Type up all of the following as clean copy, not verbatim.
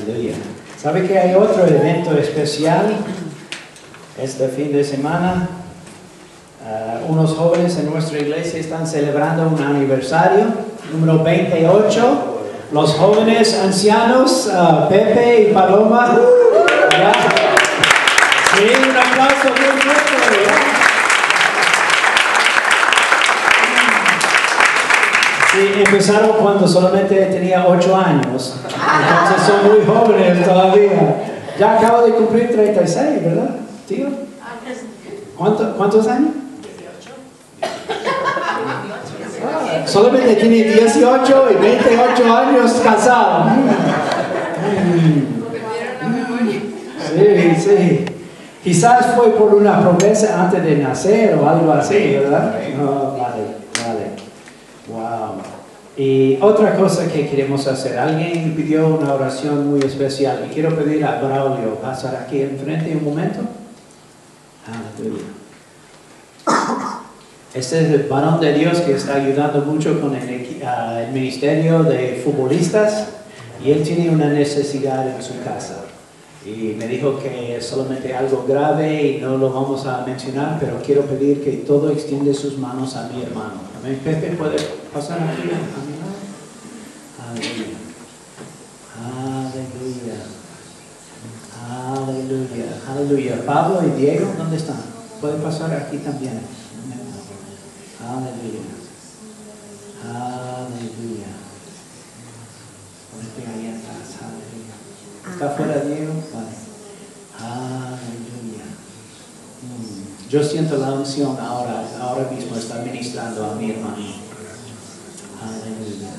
Aleluya. ¿Sabe que hay otro evento especial este fin de semana? Unos jóvenes en nuestra iglesia están celebrando un aniversario, número 28. Los jóvenes ancianos, Pepe y Paloma. Sí, un aplauso muy fuerte. Sí, empezaron cuando solamente tenía 8 años. Entonces son muy jóvenes todavía. Ya acabo de cumplir 36, ¿verdad, tío? ¿Cuántos años? Solamente tiene 18 y 28 años casado. Sí, sí. Quizás fue por una promesa antes de nacer o algo así, ¿verdad? No, vale. Wow. Y otra cosa que queremos hacer. Alguien pidió una oración muy especial y quiero pedir a Braulio pasar aquí enfrente un momento. Aleluya. Este es el varón de Dios que está ayudando mucho con el ministerio de futbolistas y él tiene una necesidad en su casa. Y me dijo que es solamente algo grave y no lo vamos a mencionar, pero quiero pedir que todo extiende sus manos a mi hermano. Amén. Pepe, ¿puede pasar aquí a mi lado? Aleluya. Pablo y Diego, ¿dónde están? Pueden pasar aquí también. Aleluya. Ponete ahí atrás. Aleluya. ¿Está fuera Diego? Vale. Aleluya. Yo siento la unción ahora mismo está ministrando a mi hermano. Aleluya.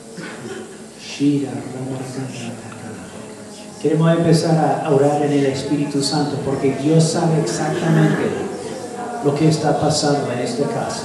Queremos empezar a orar en el Espíritu Santo porque Dios sabe exactamente lo que está pasando en esta casa.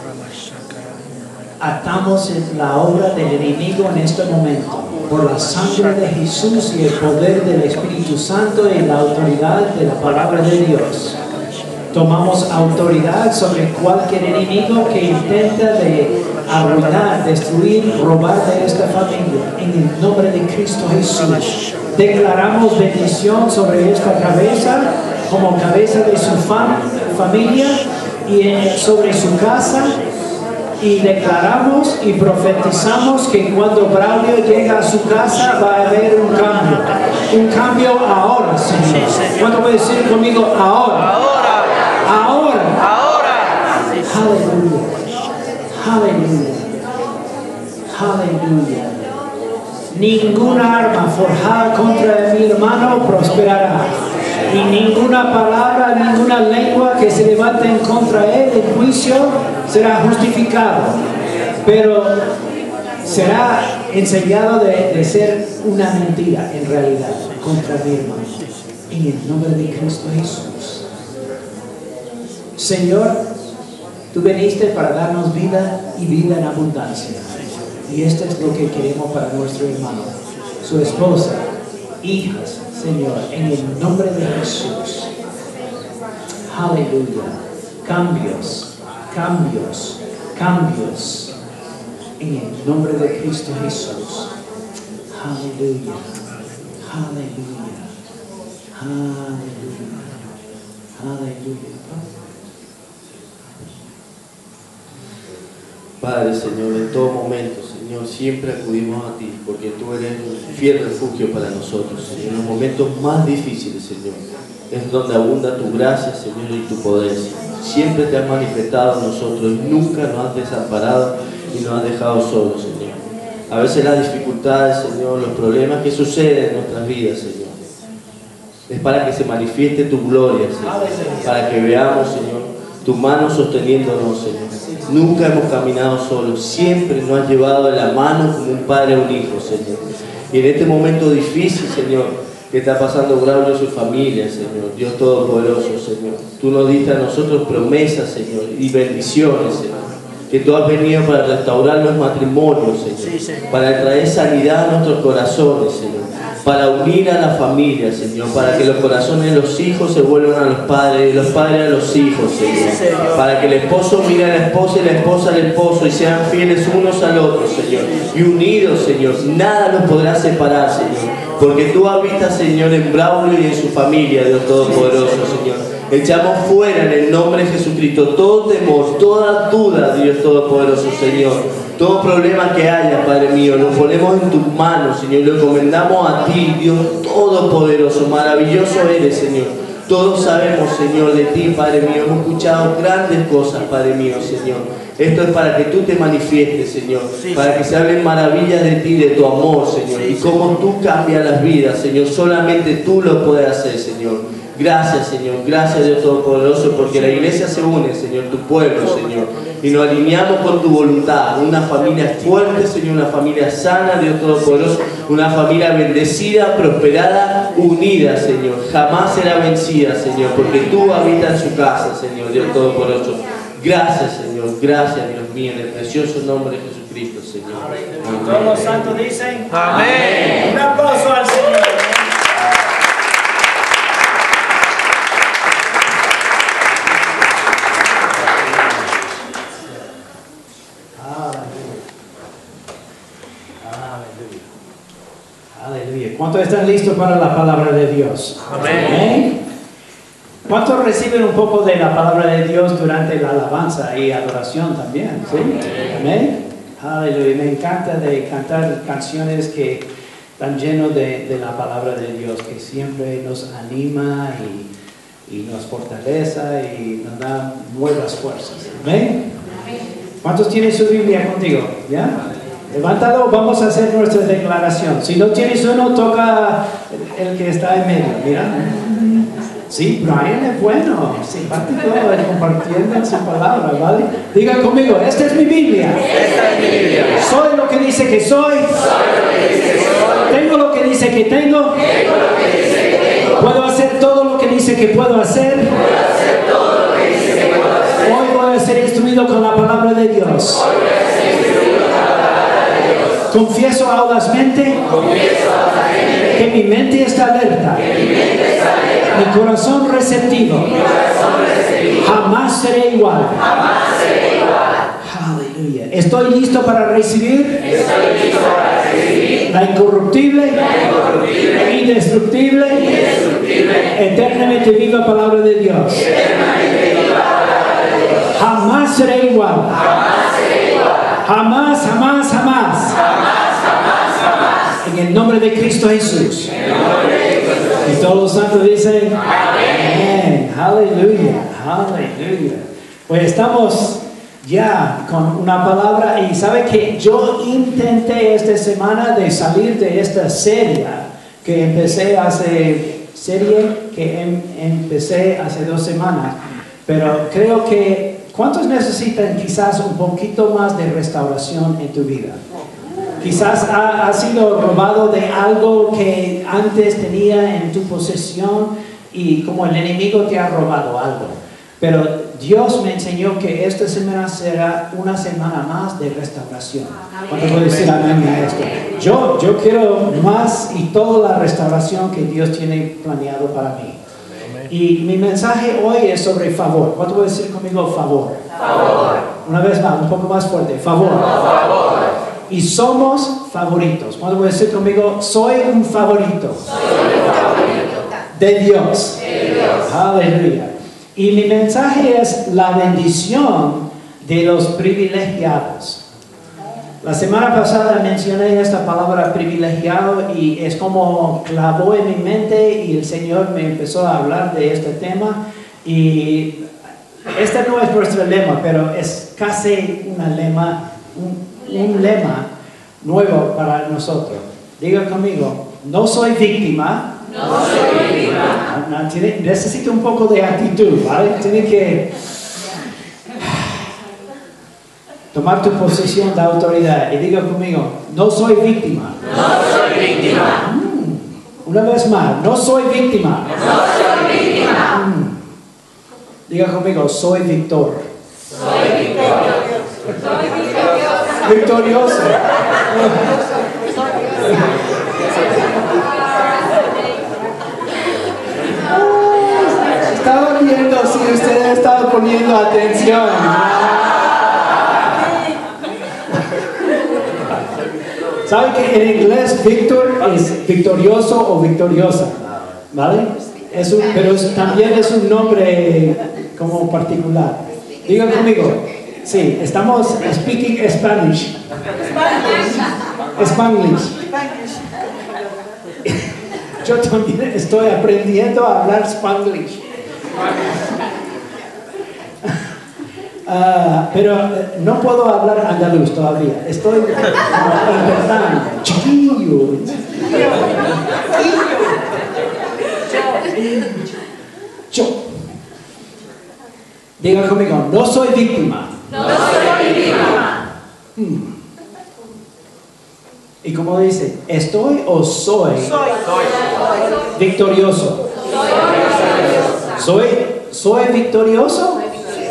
Atamos la obra del enemigo en este momento por la sangre de Jesús y el poder del Espíritu Santo y la autoridad de la palabra de Dios. Tomamos autoridad sobre cualquier enemigo que intenta de arruinar, destruir, robar de esta familia. En el nombre de Cristo Jesús. Declaramos bendición sobre esta cabeza como cabeza de su familia y sobre su casa. Y declaramos y profetizamos que cuando Braulio llega a su casa va a haber un cambio. Un cambio ahora, Señor. ¿Cuánto puede decir conmigo? Ahora. Aleluya. Ninguna arma forjada contra mi hermano prosperará. Y ninguna palabra, ninguna lengua que se levante en contra él en juicio será justificado. Pero será enseñado de ser una mentira en realidad contra mi hermano. En el nombre de Cristo Jesús. Señor, tú viniste para darnos vida y vida en abundancia. Y esto es lo que queremos para nuestro hermano, su esposa, hijas, Señor, en el nombre de Jesús. Aleluya. Cambios. En el nombre de Cristo Jesús. Aleluya. Padre, Señor, en todo momento, Señor, siempre acudimos a ti, porque tú eres un fiel refugio para nosotros, Señor. En los momentos más difíciles, Señor, es donde abunda tu gracia, Señor, y tu poder, Señor. Siempre te has manifestado a nosotros y nunca nos has desamparado y nos has dejado solos, Señor. A veces las dificultades, Señor, los problemas que suceden en nuestras vidas, Señor, es para que se manifieste tu gloria, Señor, para que veamos, Señor, tu mano sosteniéndonos, Señor. Nunca hemos caminado solos, siempre nos has llevado de la mano como un padre a un hijo, Señor. Y en este momento difícil, Señor, que está pasando Braulio y su familia, Señor, Dios Todopoderoso, Señor, tú nos diste a nosotros promesas, Señor, y bendiciones, Señor, que tú has venido para restaurar los matrimonios, Señor, para traer sanidad a nuestros corazones, Señor. para unir a la familia, Señor, para que los corazones de los hijos se vuelvan a los padres y los padres a los hijos, Señor, para que el esposo mire a la esposa y la esposa al esposo y sean fieles unos al otro, Señor, y unidos, Señor, nada los podrá separar, Señor, porque tú habitas, Señor, en Braulio y en su familia, Dios Todopoderoso, Señor. Echamos fuera en el nombre de Jesucristo todo temor, toda duda, Dios Todopoderoso, Señor. Todo problema que haya, Padre mío, lo ponemos en tus manos, Señor. Lo encomendamos a ti, Dios Todopoderoso. Maravilloso eres, Señor. Todos sabemos, Señor, de ti, Padre mío. Hemos escuchado grandes cosas, Padre mío, Señor. Esto es para que tú te manifiestes, Señor. Para que se hablen maravillas de ti, de tu amor, Señor. Y cómo tú cambias las vidas, Señor. Solamente tú lo puedes hacer, Señor. Gracias, Señor. Gracias, Dios Todopoderoso, porque la iglesia se une, Señor, tu pueblo, Señor. Y nos alineamos con tu voluntad. Una familia fuerte, Señor, una familia sana, Dios Todopoderoso. Una familia bendecida, prosperada, unida, Señor. Jamás será vencida, Señor, porque tú habitas en su casa, Señor, Dios Todopoderoso. Gracias, Señor. Gracias, Dios mío, en el precioso nombre de Jesucristo, Señor. Amén. Todos los santos dicen amén. Un aplauso al Señor. Aleluya. ¿Cuántos están listos para la palabra de Dios? Amén. Amén. ¿Cuántos reciben un poco de la palabra de Dios durante la alabanza y adoración también? ¿Sí? Amén. Aleluya. Me encanta de cantar canciones que están llenas de la palabra de Dios, que siempre nos anima y nos fortalece y nos da nuevas fuerzas. Amén. ¿Cuántos tienen su Biblia contigo? ¿Ya? Levántalo, vamos a hacer nuestra declaración. Si no tienes uno, toca el que está en medio. Mira. Sí, Brian es bueno, simpático, compartiendo su palabra, ¿vale? Diga conmigo, esta es mi Biblia. Esta es mi Biblia. Soy lo que dice que soy. Tengo lo que dice que tengo. Puedo hacer todo lo que dice que puedo hacer. Hoy voy a ser instruido con la palabra de Dios. Confieso audazmente que mi mente está alerta, mi corazón receptivo, jamás seré igual. Aleluya. Estoy listo para recibir la incorruptible, indestructible, eternamente viva palabra de Dios. Jamás seré igual. Jamás, jamás, jamás. En el nombre de Cristo Jesús. Y todos los santos dicen amén. Aleluya. Aleluya. Pues estamos ya con una palabra y sabe que yo intenté esta semana de salir de esta serie que empecé hace 2 semanas, pero creo que ¿cuántos necesitan quizás un poquito más de restauración en tu vida? Quizás ha sido robado de algo que antes tenía en tu posesión y como el enemigo te ha robado algo. Pero Dios me enseñó que esta semana será una semana más de restauración. ¿Cuánto puedo decir amén a esto? Yo quiero más y toda la restauración que Dios tiene planeado para mí. Y mi mensaje hoy es sobre favor. ¿Cuánto puedo decir conmigo favor? Favor. Una vez más, un poco más fuerte. Favor. Favor. Y somos favoritos. ¿Cuánto puedo decir conmigo? Soy un favorito. De Dios. Aleluya. Y mi mensaje es la bendición de los privilegiados. La semana pasada mencioné esta palabra privilegiado y es como clavó en mi mente y el Señor me empezó a hablar de este tema. Y este no es nuestro lema, pero es casi un lema nuevo para nosotros. Diga conmigo, no soy víctima. No soy víctima. Necesito un poco de actitud, ¿vale? Tiene que tomar tu posición de autoridad y diga conmigo, no soy víctima. No soy víctima. Una vez más, no soy víctima. No soy víctima. Diga conmigo, soy victor. Soy victorioso. Soy victorioso. Victorioso. estaba viendo si ustedes estaban poniendo atención. ¿Saben que en inglés Víctor es victorioso o victoriosa? ¿Vale? Pero también es un nombre como particular. Digan conmigo. Sí, estamos speaking Spanish. Spanglish. Yo también estoy aprendiendo a hablar Spanglish. Pero no puedo hablar andaluz todavía. Estoy empezando. Chiquillo. Yo. Diga conmigo, no soy víctima. No soy víctima. ¿Y cómo dice? ¿Estoy o soy? Soy. Victorioso. ¿Soy victorioso?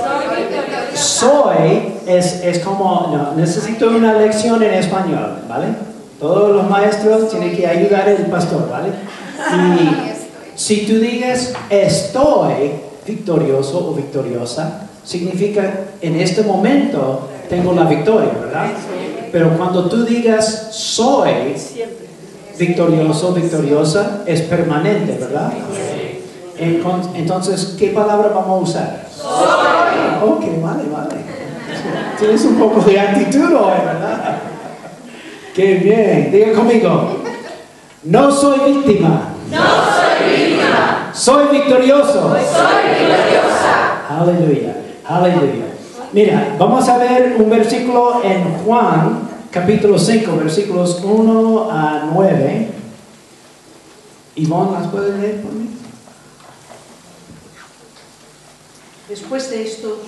Soy es como, no, necesito una lección en español, ¿vale? Todos los maestros tienen que ayudar al pastor, ¿vale? Y si tú digas estoy victorioso o victoriosa, significa en este momento tengo la victoria, ¿verdad? Pero cuando tú digas soy victorioso o victoriosa, es permanente, ¿verdad? Entonces, ¿qué palabra vamos a usar? Soy. Ok, vale. Tienes un poco de actitud hoy, ¿verdad? Qué bien. Diga conmigo. No soy víctima. No soy víctima. Soy victorioso. Soy victoriosa. Aleluya. Mira, vamos a ver un versículo en Juan, capítulo 5, versículos 1 a 9. Ivonne, ¿las puedes leer por mí? Después de esto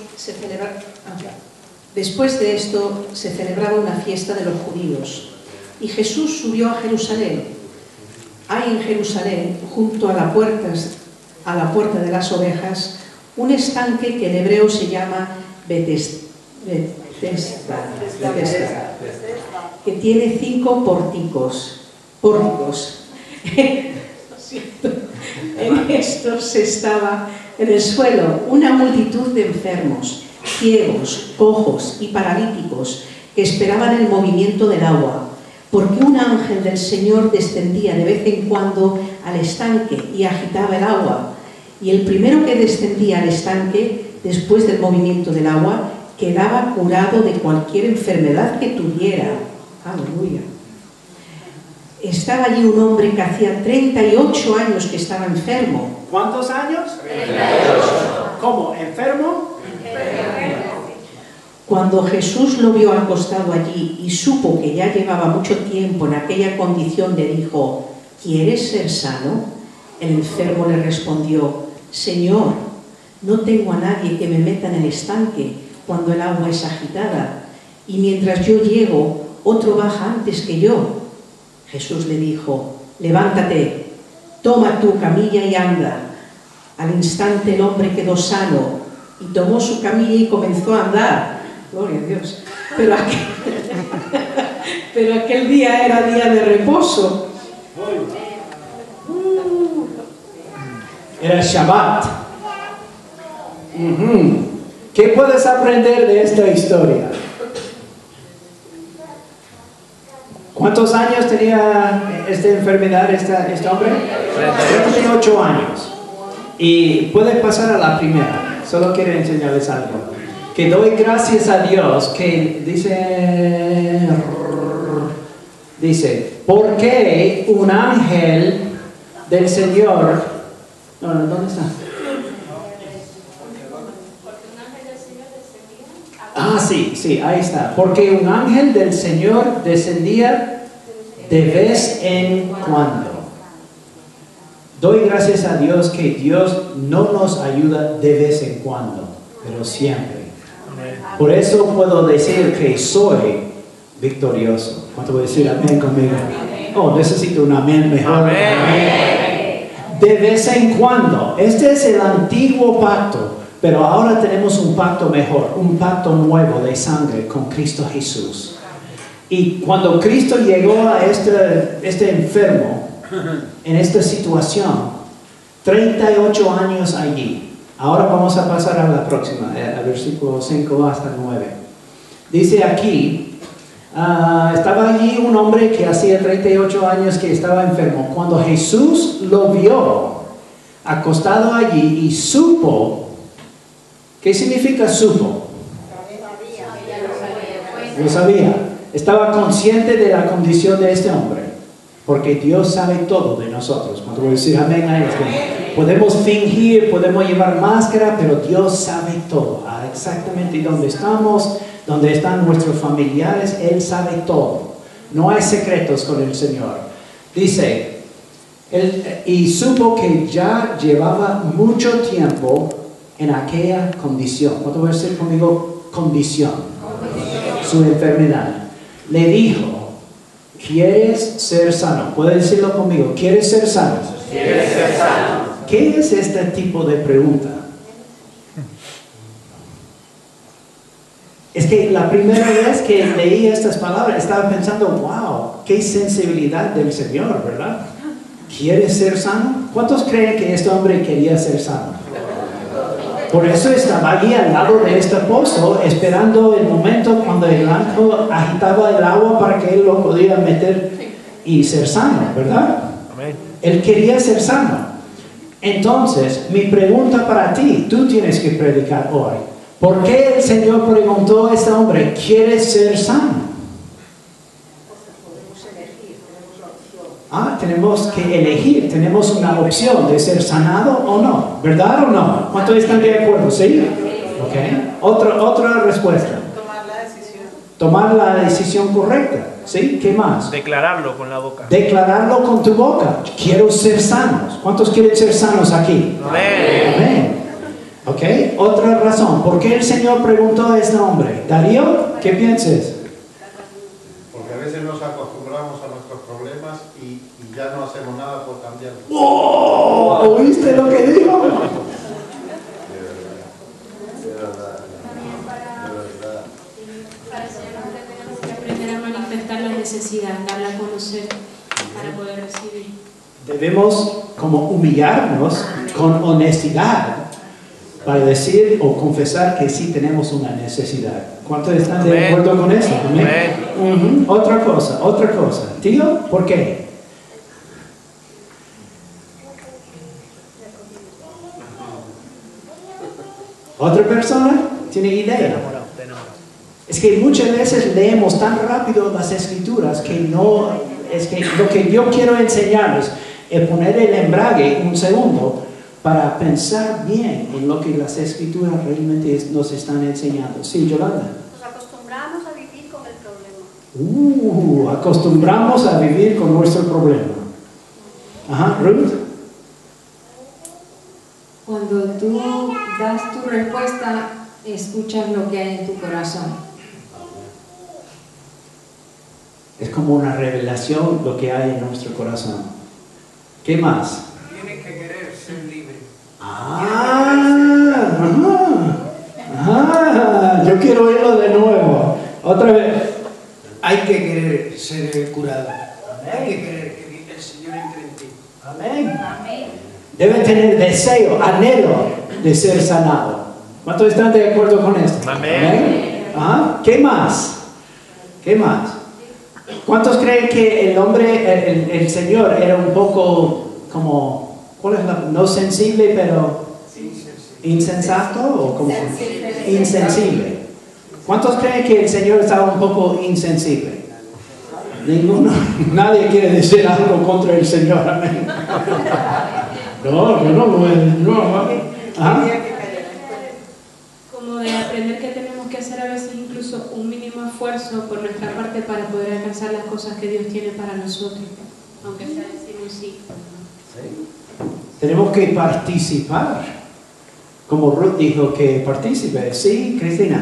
se celebraba una fiesta de los judíos y Jesús subió a Jerusalén. Hay en Jerusalén, junto a la puerta de las ovejas, un estanque que en hebreo se llama Betesda, que tiene 5 pórticos. En estos estaba en el suelo una multitud de enfermos, ciegos, cojos y paralíticos que esperaban el movimiento del agua, porque un ángel del Señor descendía de vez en cuando al estanque y agitaba el agua, y el primero que descendía al estanque después del movimiento del agua quedaba curado de cualquier enfermedad que tuviera. Aleluya. Estaba allí un hombre que hacía 38 años que estaba enfermo. ¿Cuántos años? 38. ¿Cómo? ¿Enfermo? Cuando Jesús lo vio acostado allí y supo que ya llevaba mucho tiempo en aquella condición, le dijo: ¿quieres ser sano? El enfermo le respondió: Señor, no tengo a nadie que me meta en el estanque cuando el agua es agitada, y mientras yo llego, otro baja antes que yo. Jesús le dijo: levántate, toma tu camilla y anda. Al instante el hombre quedó sano y tomó su camilla y comenzó a andar. Gloria a Dios. Pero aquel día era día de reposo. Era Shabbat. ¿Qué puedes aprender de esta historia? ¿Cuántos años tenía esta enfermedad, este hombre? 38 años. Y puede pasar a la primera. Solo quiero enseñarles algo. Que doy gracias a Dios que dice, ¿por qué un ángel del Señor... No, ¿dónde está? Ah, sí, ahí está. Porque un ángel del Señor descendía de vez en cuando. Doy gracias a Dios que Dios no nos ayuda de vez en cuando, pero siempre. Por eso puedo decir que soy victorioso. ¿Cuánto voy a decir amén conmigo? Oh, necesito un amén mejor. Amén. De vez en cuando. Este es el antiguo pacto. Pero ahora tenemos un pacto mejor, un pacto nuevo de sangre con Cristo Jesús. Y cuando Cristo llegó a este enfermo, en esta situación, 38 años allí, Ahora vamos a pasar a la próxima, al versículo 5 hasta 9. Dice aquí, estaba allí un hombre que hacía 38 años que estaba enfermo. Cuando Jesús lo vio acostado allí y supo, ¿qué significa supo? Lo sabía. Estaba consciente de la condición de este hombre, porque Dios sabe todo de nosotros. Cuando voy a decir amén a esto, podemos fingir, podemos llevar máscara, pero Dios sabe todo, exactamente dónde estamos, dónde están nuestros familiares. Él sabe todo. No hay secretos con el Señor. Dice, y supo que ya llevaba mucho tiempo en aquella condición. ¿Cuánto voy a decir conmigo? Condición. Su enfermedad. Le dijo, ¿quieres ser sano? Puede decirlo conmigo, ¿quieres ser sano? ¿Quieres ser sano? ¿Qué es este tipo de pregunta? Es que la primera vez que leí estas palabras estaba pensando, wow, qué sensibilidad del Señor, ¿verdad? ¿Quieres ser sano? ¿Cuántos creen que este hombre quería ser sano? Por eso estaba allí al lado de este pozo, esperando el momento cuando el ángel agitaba el agua para que él lo podía meter y ser sano, ¿verdad? Amén. Él quería ser sano. Entonces, mi pregunta para ti, tú tienes que predicar hoy. ¿Por qué el Señor preguntó a este hombre, ¿quieres ser sano? Tenemos que elegir, tenemos una opción de ser sanado o no, ¿verdad o no? ¿Cuántos están de acuerdo? ¿Sí? Okay. Otra respuesta. Tomar la decisión. Tomar la decisión correcta, ¿sí? ¿Qué más? Declararlo con la boca. Declararlo con tu boca. Quiero ser sanos. ¿Cuántos quieren ser sanos aquí? Amén. Amén. Ok, otra razón. ¿Por qué el Señor preguntó a este hombre? Darío, ¿qué piensas? Porque a veces nos acostumbramos a nuestros problemas y ya no hacemos nada por cambiarlos. ¡Oh! ¿Oíste lo que dijo? Para ser hombre tenemos que aprender a manifestar la necesidad, darla a conocer para poder recibir. Debemos como humillarnos con honestidad para decir o confesar que sí tenemos una necesidad. ¿Cuántos están de Amén. acuerdo con eso? Amén. Amén. Otra cosa. Tío, ¿por qué? ¿Otra persona tiene idea? Es que muchas veces leemos tan rápido las escrituras que no, es que lo que yo quiero enseñarles es poner el embrague un segundo para pensar bien en lo que las escrituras realmente nos están enseñando. Sí, Yolanda. Nos acostumbramos a vivir con el problema. Acostumbramos a vivir con nuestro problema. Ajá, Ruth. Cuando tú das tu respuesta, escuchas lo que hay en tu corazón. Es como una revelación lo que hay en nuestro corazón. ¿Qué más? Tiene que querer ser libre. Yo quiero oírlo de nuevo. Otra vez. Hay que querer ser curado. Hay que querer que el Señor entre en ti. Amén. Debe tener deseo, anhelo de ser sanado. ¿Cuántos están de acuerdo con esto? Amén. Ajá. ¿Qué más? ¿Qué más? ¿Cuántos creen que el hombre, el Señor, era un poco como, ¿cuál es la? No sensible, pero insensato o como insensible? ¿Cuántos creen que el Señor estaba un poco insensible? Ninguno. Nadie quiere decir algo contra el Señor. Amén. No. ¿Ah? Como de aprender que tenemos que hacer a veces incluso un mínimo esfuerzo por nuestra parte para poder alcanzar las cosas que Dios tiene para nosotros, aunque sea decir un sí. Tenemos que participar. Como Ruth dijo que participe. Sí, Cristina.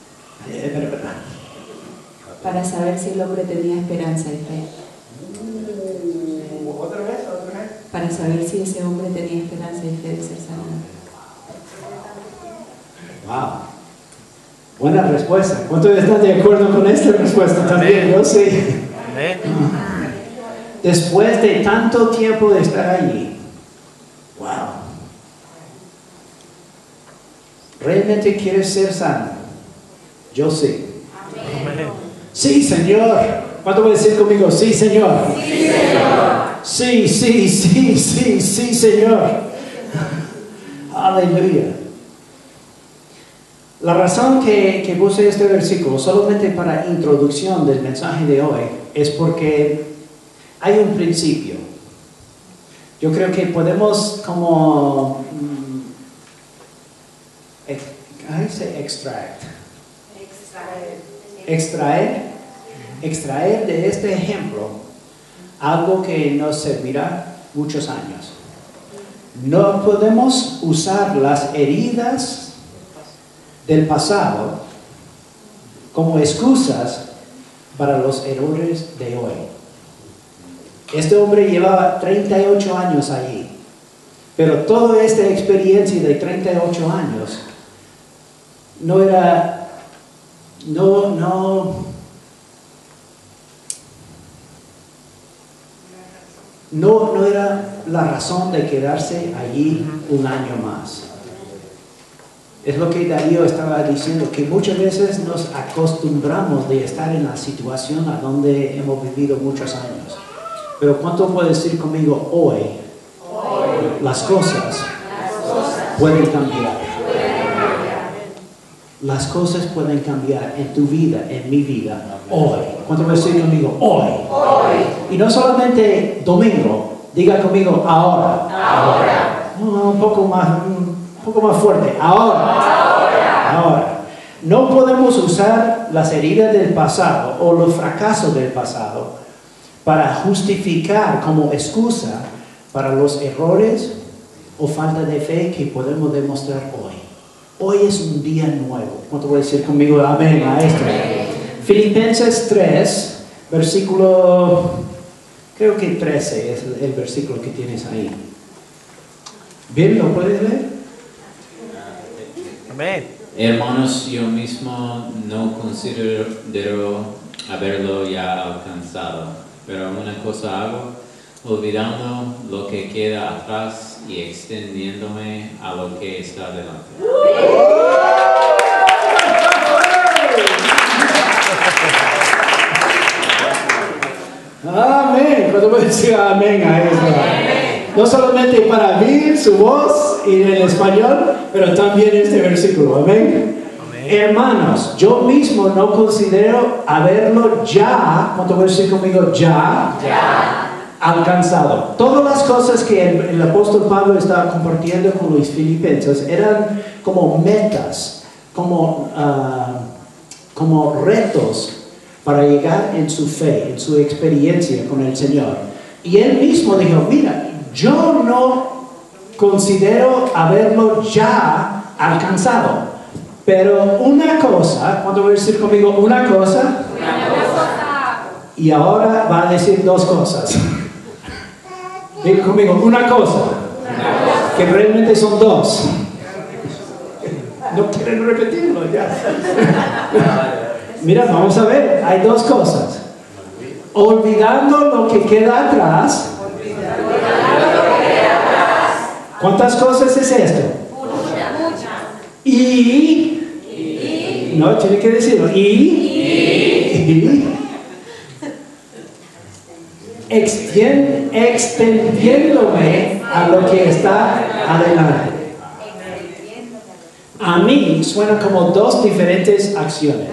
Para saber si el hombre tenía esperanza y fe. ¿Otra vez? Para saber si ese hombre tenía esperanza y fe de ser sanado. Wow. Buena respuesta. ¿Cuántos están de acuerdo con esta respuesta también? Yo sí. Amén. Después de tanto tiempo de estar allí. Wow. ¿Realmente quieres ser sano? Yo sí. Amén. Sí, Señor. ¿Cuánto voy a decir conmigo? Sí, Señor. Sí, Señor. Sí, sí, sí, sí, sí, Señor. Aleluya. La razón que puse este versículo solamente para introducción del mensaje de hoy es porque hay un principio. Yo creo que podemos como extraer de este ejemplo algo que nos servirá muchos años. No podemos usar las heridas del pasado como excusas para los errores de hoy. Este hombre llevaba 38 años allí, pero toda esta experiencia de 38 años no era la razón de quedarse allí un año más. Es lo que Darío estaba diciendo, que muchas veces nos acostumbramos de estar en la situación a donde hemos vivido muchos años. Pero ¿cuánto puede decir conmigo hoy? Las cosas pueden cambiar. Las cosas pueden cambiar en tu vida, en mi vida, hoy. ¿Cuánto puede decir conmigo? Hoy. Y no solamente domingo, diga conmigo ahora. Un poco más fuerte. Ahora. No podemos usar las heridas del pasado o los fracasos del pasado para justificar como excusa para los errores o falta de fe que podemos demostrar hoy. Hoy es un día nuevo. ¿Cuánto voy a decir conmigo? Amén a esto. Filipenses 3, versículo, creo que 13 es el versículo que tienes ahí. ¿Bien? ¿Lo puedes leer? Amén. Hermanos, yo mismo no considero haberlo ya alcanzado, pero una cosa hago, olvidando lo que queda atrás y extendiéndome a lo que está delante. Amén. ¿Cuándo puedes decir amén a eso? No solamente para mí, su voz y en español, pero también este versículo. Amén. Hermanos, yo mismo no considero haberlo ya, ¿cuánto voy a decir conmigo? Ya alcanzado. Todas las cosas que el apóstol Pablo estaba compartiendo con los filipenses eran como metas, como retos para llegar en su fe, en su experiencia con el Señor. Y él mismo dijo, mira, yo no considero haberlo ya alcanzado. Pero una cosa, ¿cuánto voy a decir conmigo? Una cosa. Y ahora va a decir dos cosas. Diga conmigo, una cosa. Que realmente son dos. No quieren repetirlo ya. Mira, vamos a ver, hay dos cosas. Olvidando lo que queda atrás. ¿Cuántas cosas es esto? No, tiene que decirlo. Extendiéndome a lo que está adelante. A mí suena como dos diferentes acciones.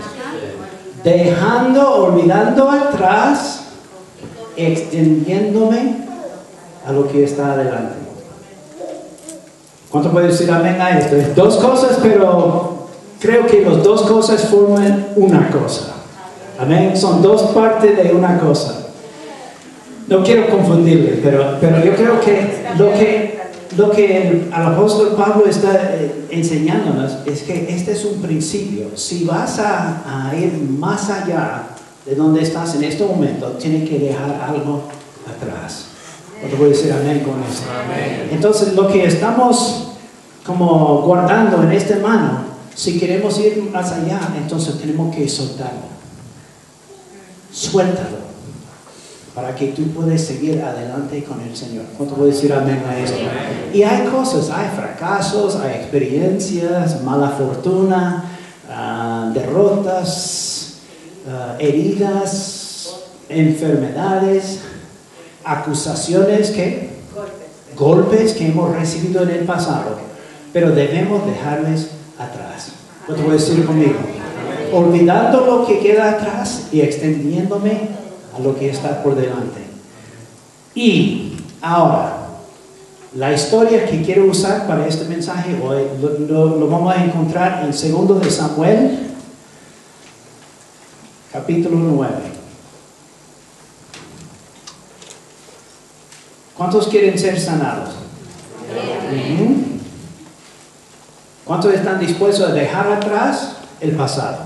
Olvidando atrás, extendiéndome a lo que está adelante. ¿Cuánto puede decir amén a esto? Es dos cosas, pero creo que las dos cosas forman una cosa. Amén. Son dos partes de una cosa. No quiero confundirle, pero yo creo que lo que el apóstol Pablo está enseñándonos es que este es un principio. Si vas a ir más allá de donde estás en este momento, tienes que dejar algo atrás. ¿Cuánto puede decir amén con esto? Amén. Entonces, lo que estamos como guardando en esta mano, si queremos ir más allá, entonces tenemos que soltarlo. Suéltalo. para que tú puedas seguir adelante con el Señor. ¿Cuánto puedo decir amén a esto? Y hay cosas, hay fracasos, hay experiencias, mala fortuna, derrotas, heridas, enfermedades, acusaciones, ¿qué? Golpes que hemos recibido en el pasado, pero debemos dejarles atrás. ¿Cuánto puedo decir conmigo? Olvidando lo que queda atrás y extendiéndome a lo que está por delante. Y ahora, la historia que quiero usar para este mensaje hoy lo vamos a encontrar en 2 de Samuel, capítulo 9. ¿Cuántos quieren ser sanados? ¿Cuántos están dispuestos a dejar atrás el pasado?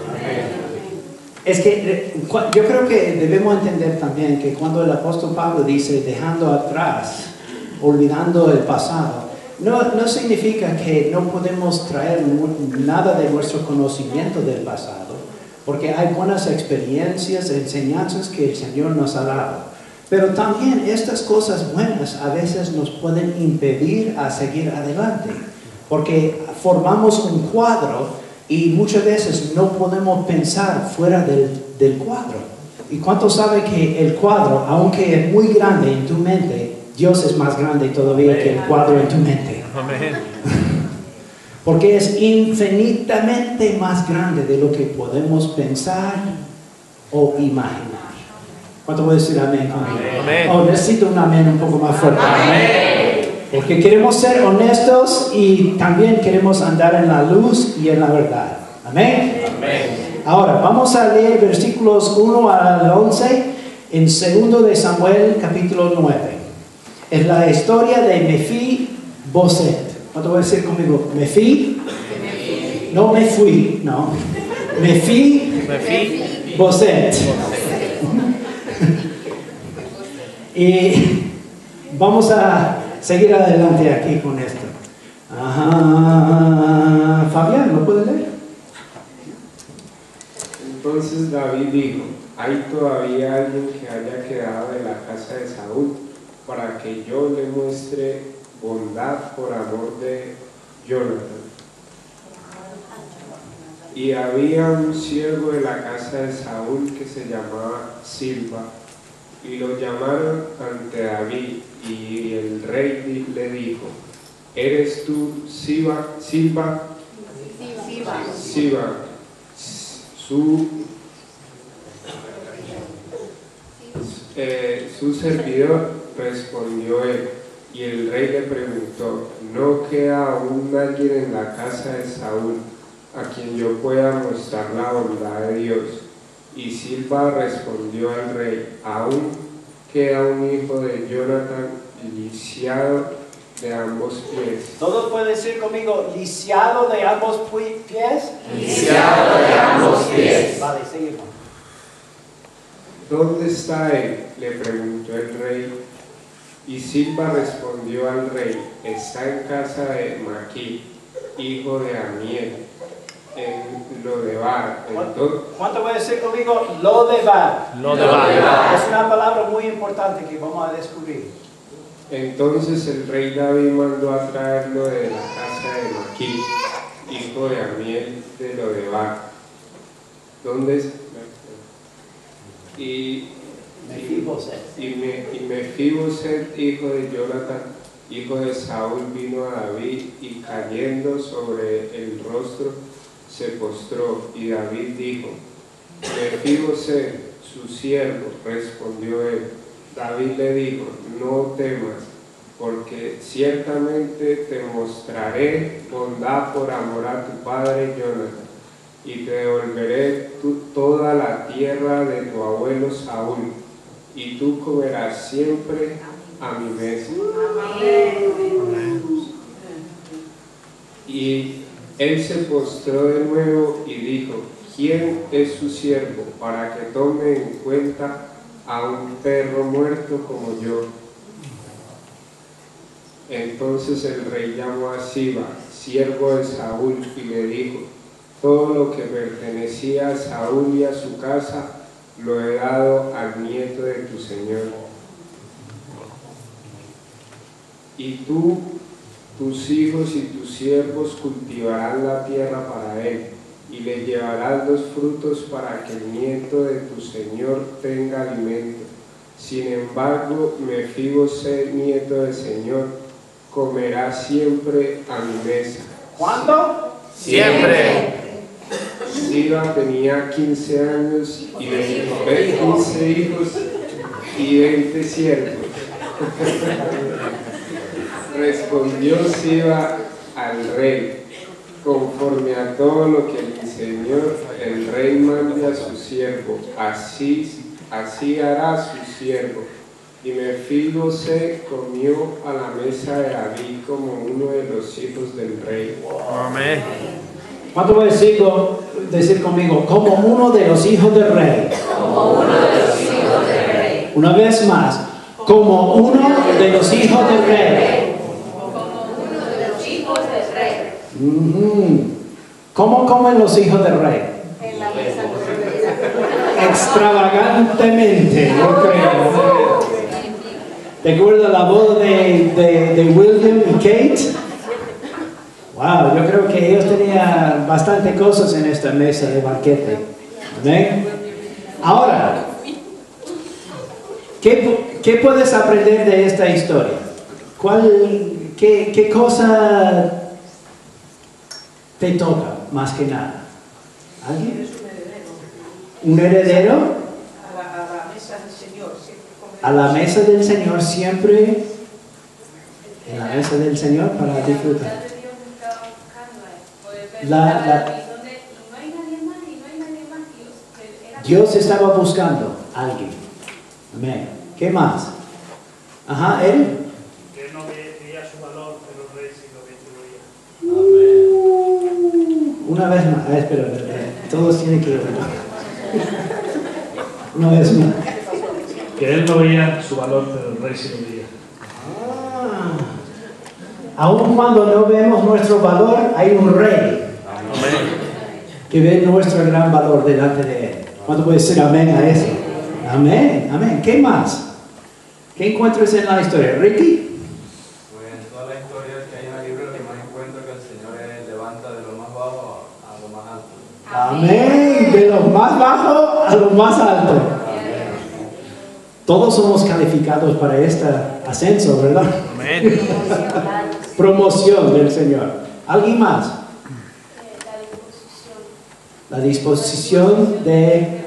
Es que yo creo que debemos entender también que cuando el apóstol Pablo dice dejando atrás, olvidando el pasado, no significa que no podemos traer nada de nuestro conocimiento del pasado, porque hay buenas experiencias, enseñanzas que el Señor nos ha dado. Pero también estas cosas buenas a veces nos pueden impedir a seguir adelante, porque formamos un cuadro y muchas veces no podemos pensar fuera del cuadro. ¿Y cuánto sabe que el cuadro, aunque es muy grande en tu mente, Dios es más grande todavía que el cuadro en tu mente? Amén. Porque es infinitamente más grande de lo que podemos pensar o imaginar. ¿Cuánto puedo decir amén conmigo? Amén. Oh, necesito un amén un poco más fuerte. Amén. Porque queremos ser honestos y también queremos andar en la luz y en la verdad. Amén. Amén. Ahora, vamos a leer versículos 1 al 11 en 2 de Samuel, capítulo 9. Es la historia de Mefiboset. ¿Cuánto voy a decir conmigo? No me fui, no. Mefiboset. Y vamos a seguir adelante aquí con esto. Fabián, ¿lo puedes leer? Entonces David dijo: ¿hay todavía alguien que haya quedado de la casa de Saúl para que yo le muestre bondad por amor de Jonathan? Y había un siervo de la casa de Saúl que se llamaba Silba, y lo llamaron ante David, y el rey le dijo: ¿eres tú Silba? Su servidor, respondió él. Y el rey le preguntó: ¿no queda aún alguien en la casa de Saúl a quien yo pueda mostrar la bondad de Dios? Y Silba respondió al rey: aún queda un hijo de Jonathan, lisiado de ambos pies. ¿Todos pueden decir conmigo, lisiado de ambos pies? Lisiado de ambos pies. Vale, seguimos. ¿Dónde está él?, le preguntó el rey. Y Silba respondió al rey: está en casa de Maquir, hijo de Amiel, en Lodebar. ¿Cuánto puede decir conmigo? Lodebar. Es una palabra muy importante que vamos a descubrir. Entonces el rey David mandó a traerlo de la casa de Maquir, hijo de Amiel de Lodebar. ¿Dónde es? Y Mefiboset, hijo de Jonathan, hijo de Saúl, vino a David, y cayendo sobre el rostro se postró. Y David dijo: Mefiboset, su siervo. Respondió él. David le dijo: no temas, porque ciertamente te mostraré bondad por amor a tu padre Jonathan, y te devolveré toda la tierra de tu abuelo Saúl, y tú comerás siempre a mi mesa. Y él se postró de nuevo y dijo: ¿quién es su siervo para que tome en cuenta a un perro muerto como yo? Entonces el rey llamó a Siba, siervo de Saúl, y le dijo: todo lo que pertenecía a Saúl y a su casa lo he dado al nieto de tu señor. Y tú, tus hijos y tus siervos cultivarán la tierra para él, y le llevarás los frutos para que el nieto de tu señor tenga alimento. Sin embargo, Mefiboseth, nieto del señor, comerá siempre a mi mesa. ¿Cuándo? Siempre. Siba tenía 15 años y le 15 hijos y 20 siervos. Respondió Siba al rey: conforme a todo lo que mi señor el rey mande a su siervo, así hará su siervo. Y Mefiboseth comió a la mesa de David como uno de los hijos del rey. Amén. ¿Cuánto voy a decir conmigo? Como uno de los hijos del rey. Como uno de los hijos del rey. Una vez más, como uno de los hijos del rey. Como uno de los hijos del rey. ¿Cómo comen los hijos del rey? En la mesa no. Extravagantemente, yo creo. ¿Te acuerdas la boda de William y Kate? Wow, yo creo que ellos tenían bastante cosas en esta mesa de banquete. ¿Amén? Ahora, ¿qué puedes aprender de esta historia? ¿Qué cosa te toca más que nada? ¿Alguien? ¿Un heredero? A la mesa del Señor siempre. A la mesa del Señor siempre. En la mesa del Señor para disfrutar. Dios estaba buscando a alguien. Amén. ¿Qué más? Ajá, él. Que no veía su valor, pero el rey sí lo veía. Una vez más. Espera. Todos tienen que oír. Una vez más. Que él no veía su valor, pero el rey sí lo veía. Aun cuando no vemos nuestro valor, hay un rey que ve nuestro gran valor delante de él. ¿Cuánto puede decir amén a eso? Amén, amén. ¿Qué más? ¿Qué encuentras en la historia? ¿Ricky? Pues en toda la historia que hay en el libro, lo que más encuentro que el Señor levanta de lo más bajo a lo más alto. Amén. De lo más bajo a lo más alto. Todos somos calificados para este ascenso, ¿verdad? Amén. Promoción del Señor. ¿Alguien más? La disposición de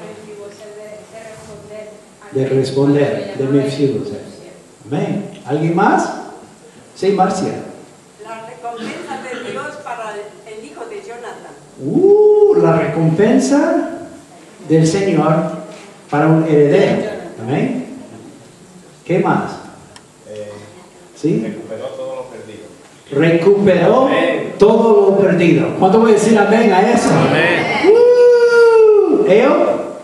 responder, de Mefiboseth. Amén. ¿Alguien más? Sí, Marcia. La recompensa de Dios para el hijo de Jonathan. La recompensa del Señor para un heredero. Amén. ¿Qué más? ¿Sí? Recuperó todo lo perdido. Recuperó todo lo perdido. ¿Cuánto voy a decir amén a eso? Amén. ¿Eo?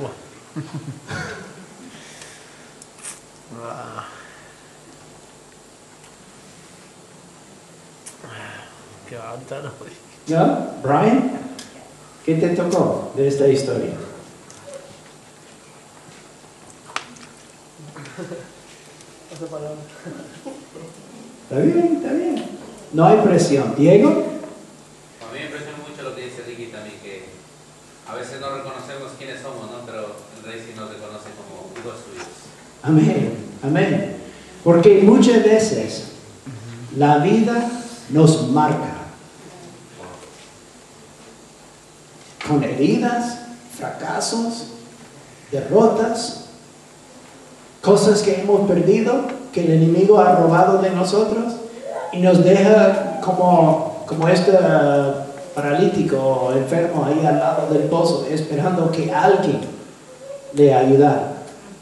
Qué bárbaro. ¿Ya? Brian, ¿qué te tocó de esta historia? Está bien, está bien. No hay presión. ¿Diego? A mí me impresiona mucho lo que dice Ricky también, que a veces no reconocemos quiénes somos, ¿no? Pero el rey sí nos reconoce como hijos suyos. Amén, amén. Porque muchas veces la vida nos marca con heridas, fracasos, derrotas, cosas que hemos perdido, que el enemigo ha robado de nosotros y nos deja como este paralítico o enfermo ahí al lado del pozo esperando que alguien le ayudara.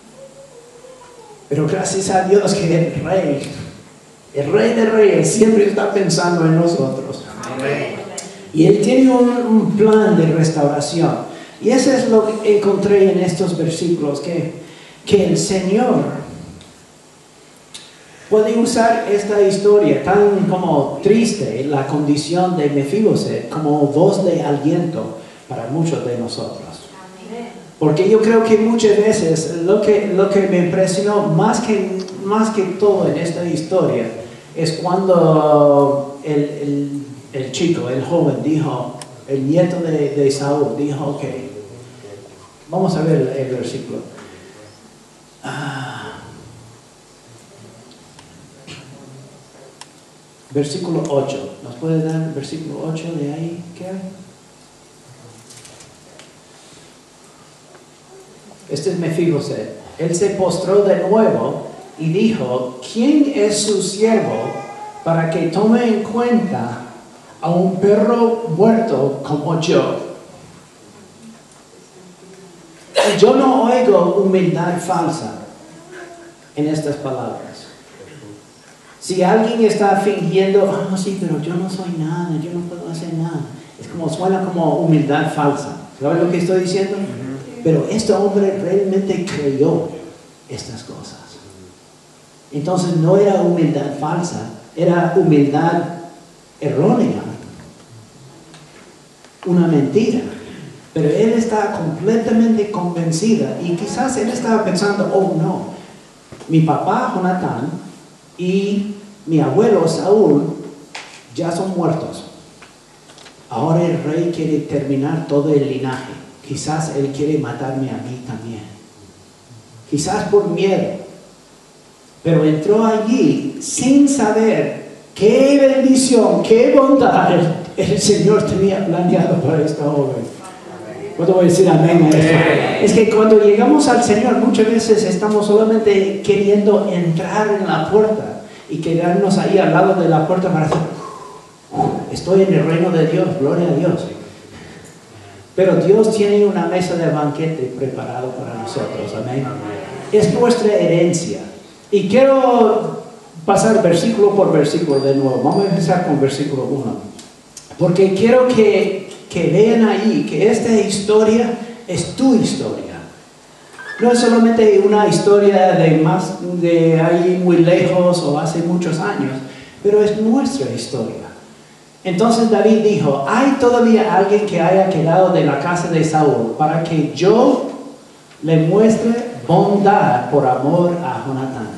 Pero gracias a Dios que el rey de reyes siempre está pensando en nosotros. Amén. Y Él tiene un plan de restauración. Y eso es lo que encontré en estos versículos, que el Señor puede usar esta historia tan como triste, la condición de Mefiboseth, como voz de aliento para muchos de nosotros. Porque yo creo que muchas veces lo que me impresionó más que todo en esta historia es cuando el chico, el joven dijo, el nieto de Saúl dijo, ok, vamos a ver el versículo. Versículo 8. ¿Nos puede dar el versículo 8 de ahí? ¿Qué hay? Este es Mefiboset. Él se postró de nuevo y dijo, ¿quién es su siervo para que tome en cuenta a un perro muerto como yo? Yo no oigo humildad falsa en estas palabras. Si alguien está fingiendo, sí, pero yo no soy nada, yo no puedo hacer nada, es como, suena como humildad falsa. ¿Sabes lo que estoy diciendo? Pero este hombre realmente creyó estas cosas. Entonces no era humildad falsa, era humildad errónea, una mentira. Pero él está completamente convencida y quizás él estaba pensando, oh no, mi papá Jonatán y mi abuelo Saúl ya son muertos. Ahora el rey quiere terminar todo el linaje. Quizás él quiere matarme a mí también. Quizás por miedo. Pero entró allí sin saber qué bendición, qué bondad el Señor tenía planeado para esta joven. ¿Puedo decir amén a esto? Es que cuando llegamos al Señor muchas veces estamos solamente queriendo entrar en la puerta y quedarnos ahí al lado de la puerta para decir, estoy en el reino de Dios, gloria a Dios. Pero Dios tiene una mesa de banquete preparado para nosotros, amén. Es nuestra herencia. Y quiero pasar versículo por versículo de nuevo. Vamos a empezar con versículo 1. Porque quiero que vean ahí que esta historia es tu historia. No es solamente una historia de ahí muy lejos o hace muchos años, pero es nuestra historia. Entonces David dijo, ¿hay todavía alguien que haya quedado de la casa de Saúl para que yo le muestre bondad por amor a Jonatán?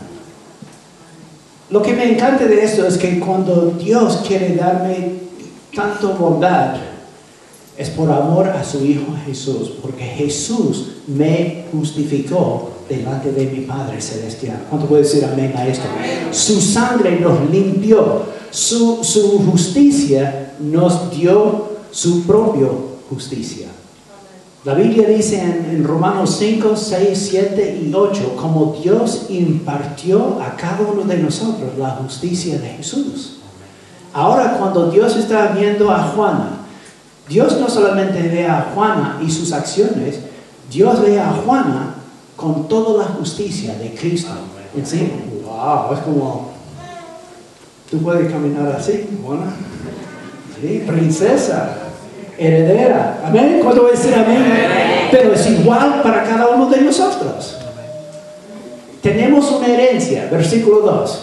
Lo que me encanta de esto es que cuando Dios quiere darme tanto bondad, es por amor a su Hijo Jesús, porque Jesús me justificó delante de mi Padre Celestial. ¿Cuánto puede decir amén a esto? Su sangre nos limpió, su justicia nos dio su propia justicia. La Biblia dice en Romanos 5, 6, 7 y 8, como Dios impartió a cada uno de nosotros la justicia de Jesús. Ahora cuando Dios está viendo a Juana, Dios no solamente ve a Juana y sus acciones, Dios ve a Juana con toda la justicia de Cristo. ¿Sí? Wow, es como, tú puedes caminar así, Juana. Sí, princesa, heredera. Amén. ¿Cuándo voy a decir amén? Pero es igual para cada uno de nosotros. Tenemos una herencia, versículo 2.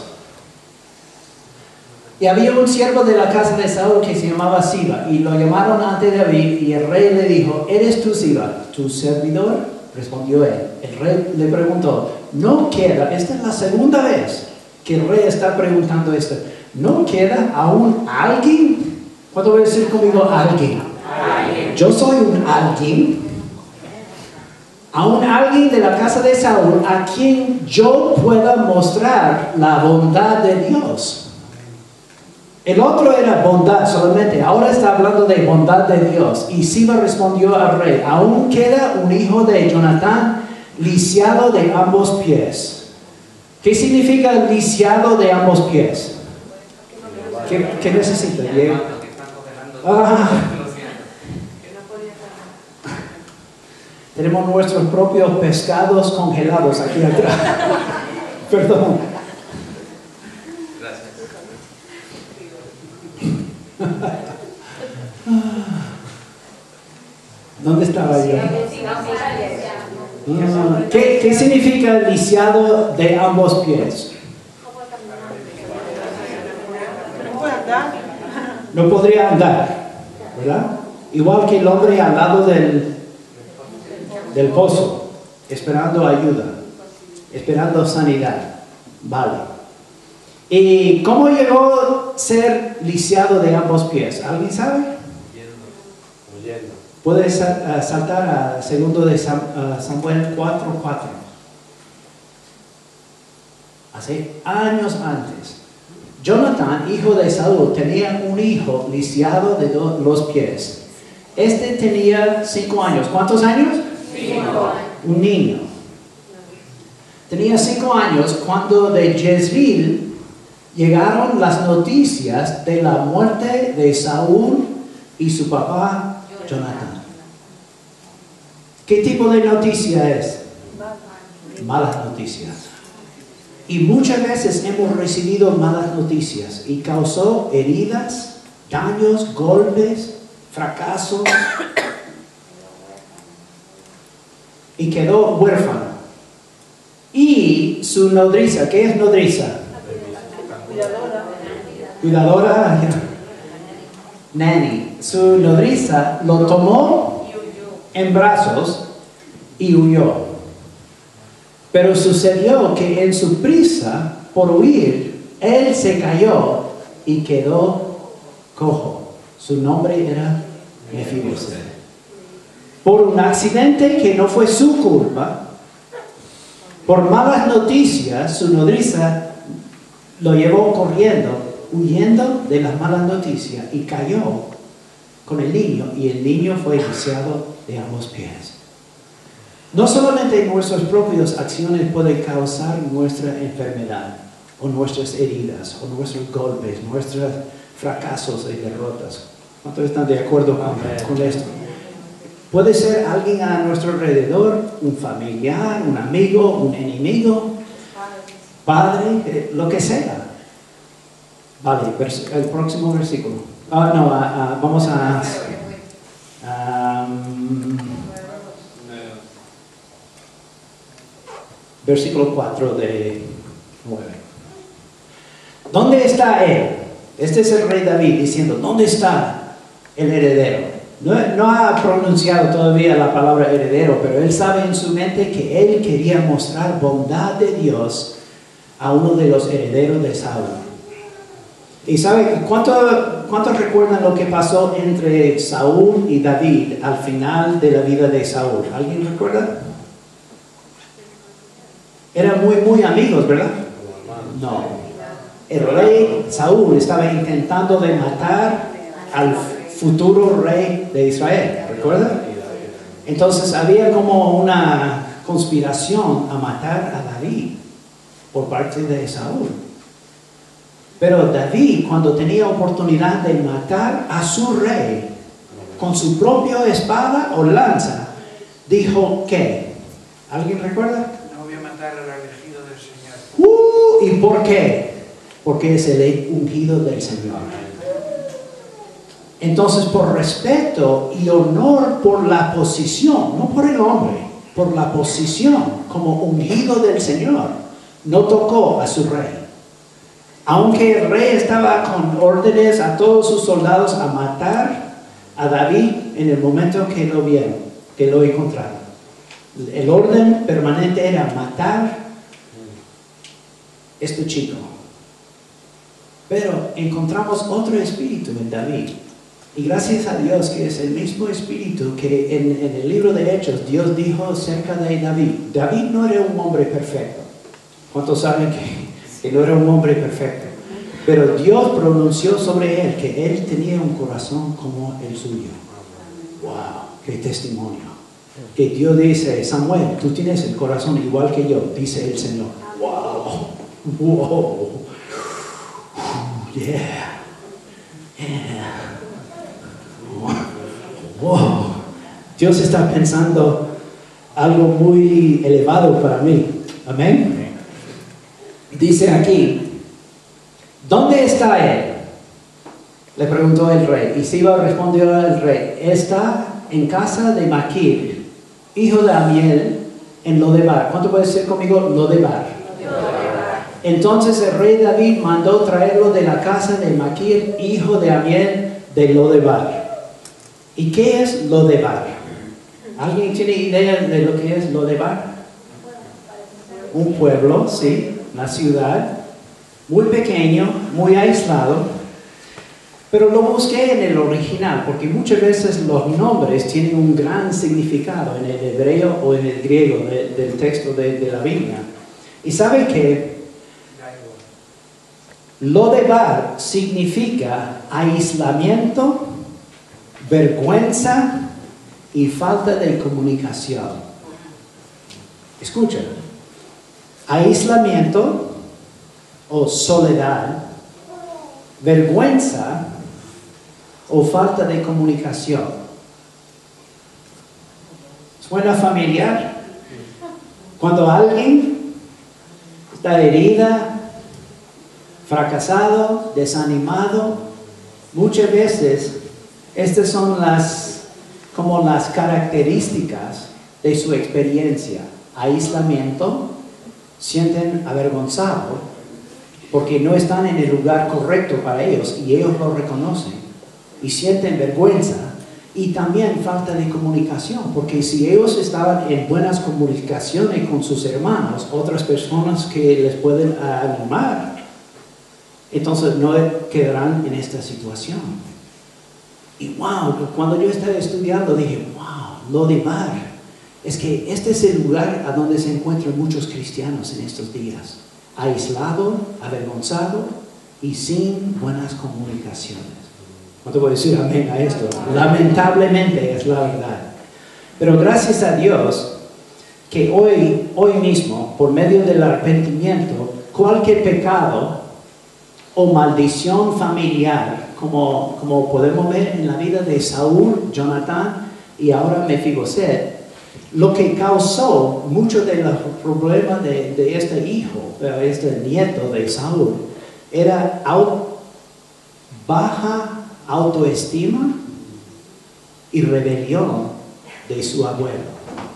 Y había un siervo de la casa de Saúl que se llamaba Siba, y lo llamaron ante David, y el rey le dijo, ¿eres tú Siba, tu servidor? Respondió él. El rey le preguntó, ¿no queda? Esta es la segunda vez que el rey está preguntando esto. ¿No queda aún alguien? ¿Cuánto voy a decir conmigo alguien? Yo soy un alguien. Aún alguien de la casa de Saúl a quien yo pueda mostrar la bondad de Dios. El otro era bondad solamente, ahora está hablando de bondad de Dios. Y Siba respondió al rey, aún queda un hijo de Jonatán lisiado de ambos pies. ¿Qué significa lisiado de ambos pies? ¿Qué necesita? Tenemos nuestros propios pescados congelados aquí atrás. Perdón. ¿Dónde estaba yo? ¿Qué significa lisiado de ambos pies? No podría andar, ¿verdad? Igual que el hombre al lado del del pozo, esperando ayuda, esperando sanidad. Vale. ¿Y cómo llegó a ser lisiado de ambos pies? ¿Alguien sabe? Huyendo. Puedes saltar a 2 de Samuel 4:4. Hace años antes, Jonathan, hijo de Saúl, tenía un hijo lisiado de los pies. Este tenía 5 años. ¿Cuántos años? 5. Un niño. Tenía 5 años cuando de Jezreel llegaron las noticias de la muerte de Saúl y su papá Jonathan. ¿Qué tipo de noticia es? Malas noticias. Y muchas veces hemos recibido malas noticias y causó heridas, daños, golpes, fracasos. Y quedó huérfano. Y su nodriza, ¿qué es nodriza? Cuidadora. Nanny. Su nodriza lo tomó en brazos y huyó. Pero sucedió que en su prisa por huir, él se cayó y quedó cojo. Su nombre era Mefiboset. Por un accidente que no fue su culpa, por malas noticias, su nodriza lo llevó corriendo, huyendo de las malas noticias, y cayó con el niño, y el niño fue lisiado de ambos pies. No solamente nuestras propias acciones pueden causar nuestra enfermedad, o nuestras heridas, o nuestros golpes, nuestros fracasos y derrotas. ¿Cuántos están de acuerdo con esto? Puede ser alguien a nuestro alrededor, un familiar, un amigo, un enemigo, padre, lo que sea. Vale, el próximo versículo. Vamos a... versículo 4 de 9. ¿Dónde está él? Este es el rey David diciendo, ¿dónde está el heredero? No ha pronunciado todavía la palabra heredero, pero él sabe en su mente que él quería mostrar bondad de Dios a uno de los herederos de Saúl. ¿Y sabe cuántos recuerdan lo que pasó entre Saúl y David al final de la vida de Saúl? ¿Alguien recuerda? Eran muy amigos, ¿verdad? No. El rey Saúl estaba intentando de matar al futuro rey de Israel, ¿recuerda? Entonces había como una conspiración a matar a David por parte de Saúl. Pero David, cuando tenía oportunidad de matar a su rey con su propia espada o lanza, dijo ¿qué? ¿Alguien recuerda? No voy a matar al elegido del Señor. ¿Y por qué? Porque es el ungido del Señor. Entonces, por respeto y honor por la posición, no por el hombre, por la posición como ungido del Señor, no tocó a su rey. Aunque el rey estaba con órdenes a todos sus soldados a matar a David en el momento que lo vieron, que lo encontraron. El orden permanente era matar a este chico. Pero encontramos otro espíritu en David. Y gracias a Dios que es el mismo espíritu que en el libro de Hechos Dios dijo acerca de David. David no era un hombre perfecto. ¿Cuántos saben que no era un hombre perfecto? Pero Dios pronunció sobre él que él tenía un corazón como el suyo. ¡Wow! ¡Qué testimonio! Que Dios dice, Samuel, tú tienes el corazón igual que yo, dice el Señor. ¡Wow! ¡Wow! ¡Yeah! ¡Yeah! ¡Wow! Dios está pensando algo muy elevado para mí. Amén. Dice aquí, ¿dónde está él? Le preguntó el rey. Y Siba respondió al rey, está en casa de Maquir, hijo de Amiel, en Lodebar. ¿Cuánto puede decir conmigo? Lodebar. Entonces el rey David mandó traerlo de la casa de Maquir, hijo de Amiel, de Lodebar. ¿Y qué es Lodebar? ¿Alguien tiene idea de lo que es Lodebar? Un pueblo, sí, una ciudad, muy pequeño, muy aislado. Pero lo busqué en el original, porque muchas veces los nombres tienen un gran significado en el hebreo o en el griego del texto de la Biblia. Y sabe que Lodebar significa aislamiento, vergüenza y falta de comunicación. Escucha, aislamiento o soledad, vergüenza o falta de comunicación. ¿Suena familiar? Cuando alguien está herida, fracasado, desanimado, muchas veces estas son las características de su experiencia. Aislamiento, sienten avergonzado porque no están en el lugar correcto para ellos y ellos lo reconocen y sienten vergüenza y también falta de comunicación, porque si ellos estaban en buenas comunicaciones con sus hermanos, otras personas que les pueden animar, entonces no quedarán en esta situación. Y wow, cuando yo estaba estudiando dije, wow, Lodebar, es que este es el lugar a donde se encuentran muchos cristianos en estos días, aislado, avergonzado y sin buenas comunicaciones. No te voy a decir amén a esto, lamentablemente es la verdad. Pero gracias a Dios que hoy mismo, por medio del arrepentimiento, cualquier pecado o maldición familiar, como podemos ver en la vida de Saúl, Jonatán y ahora Mefiboset, lo que causó mucho de los problemas de este hijo, este nieto de Saúl, era baja autoestima y rebelión de su abuelo.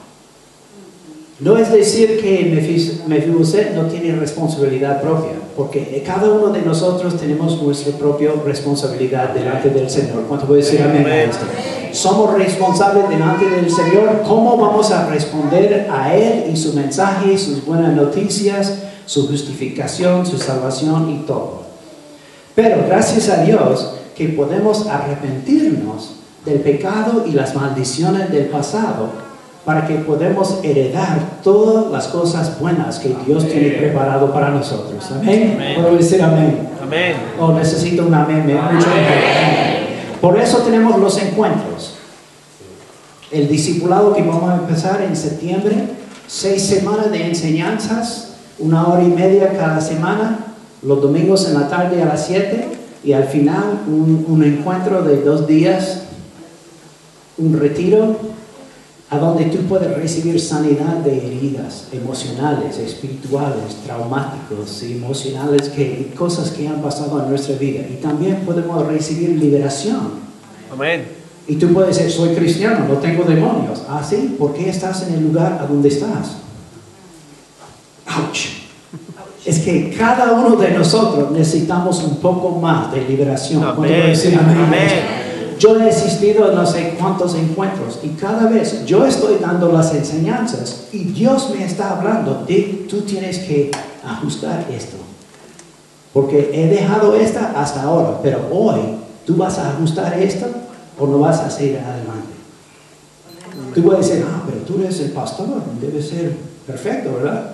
No es decir que Mefiboset no tiene responsabilidad propia, porque cada uno de nosotros tenemos nuestra propia responsabilidad delante del Señor. ¿Cuánto puede decir amén a esto? Somos responsables delante del Señor. ¿Cómo vamos a responder a Él y su mensaje, sus buenas noticias, su justificación, su salvación y todo? Pero gracias a Dios que podemos arrepentirnos del pecado y las maldiciones del pasado para que podamos heredar todas las cosas buenas que Dios tiene preparado para nosotros. ¿Amén? ¿Puedo decir amén? Amén. Oh, necesito un amén. Por eso tenemos los encuentros. El discipulado que vamos a empezar en septiembre, 6 semanas de enseñanzas, 1 hora y media cada semana, los domingos en la tarde a las 7 y al final un encuentro de 2 días, un retiro a donde tú puedes recibir sanidad de heridas emocionales, espirituales, traumáticos, emocionales, cosas que han pasado en nuestra vida. Y también podemos recibir liberación. Amén. Y tú puedes decir, soy cristiano, no tengo demonios. Ah, sí, ¿por qué estás en el lugar a donde estás? ¡Auch! Es que cada uno de nosotros necesitamos un poco más de liberación. Amén. Amén. Yo he asistido a no sé cuántos encuentros y cada vez yo estoy dando las enseñanzas y Dios me está hablando de tú tienes que ajustar esto. Porque he dejado esta hasta ahora, pero hoy tú vas a ajustar esto o no vas a seguir adelante. Tú puedes decir, pero tú eres el pastor, debe ser perfecto, ¿verdad?